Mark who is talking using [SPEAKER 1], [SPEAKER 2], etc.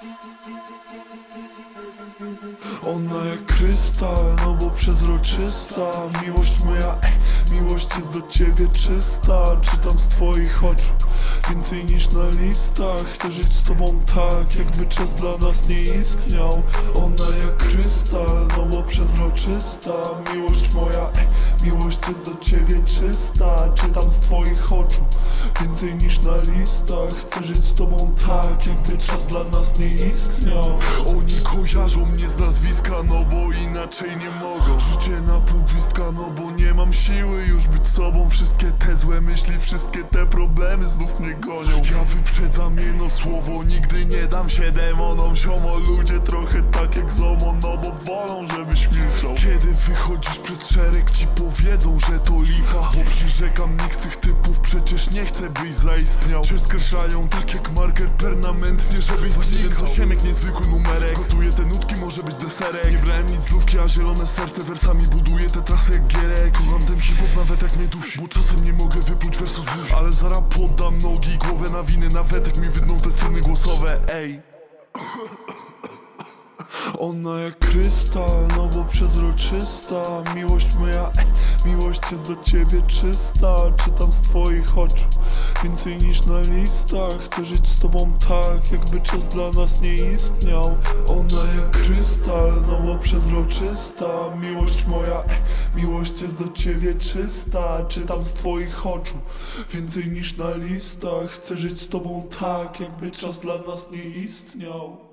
[SPEAKER 1] Ona jak krystal, no bo przezroczysta. Miłość moja, miłość jest do ciebie czysta. Czytam z twoich oczu więcej niż na listach. Chcę żyć z tobą tak, jakby czas dla nas nie istniał. Ona jak krystal, no bo przezroczysta. Miłość moja, miłość jest do ciebie czysta. Czytam z twoich oczu więcej niż na listach. Chcę żyć z tobą tak, jakby czas dla nas nie istniał.
[SPEAKER 2] Oni kojarzą mnie z nazwiska, no bo inaczej nie mogą. Życie na pół gwizdka, no bo nie mam siły już być sobą. Wszystkie te złe myśli, wszystkie te problemy znów mnie gonią. Ja wyprzedzam jedno słowo, nigdy nie dam się demonom. Ziomo, ludzie trochę tak jak ZOMO, no bo wolą, żebyś milczał. Kiedy wychodzisz przed szereg, ci powiedzą, że to lipa, bo przyrzekam, nikt z tych typów przecież nie chce, byś zaistniał. Cię skreślają tak jak marker permanentnie, żebyś znikał. To Siemek, niezwykły numerek, gotuję te nutki, może być deserek. Nie brałem nic z lówki, a zielone serce wersami buduję te trasy jak Gierek. Kocham ten hip-hop nawet jak mnie dusi, bo czasem nie mogę wypluć wersu z buzi. Ale zaraz poddam nogi, głowę na winy, nawet jak mi wydną te strony głosowe, ej.
[SPEAKER 1] Ona jak krystal, no bo przezroczysta. Miłość moja, miłość jest do ciebie czysta. Czytam z twoich oczu więcej niż na listach. Chcę żyć z tobą tak, jakby czas dla nas nie istniał. Ona jak krystal, no bo przezroczysta. Miłość moja, miłość jest do ciebie czysta. Czytam z twoich oczu więcej niż na listach. Chcę żyć z tobą tak, jakby czas dla nas nie istniał.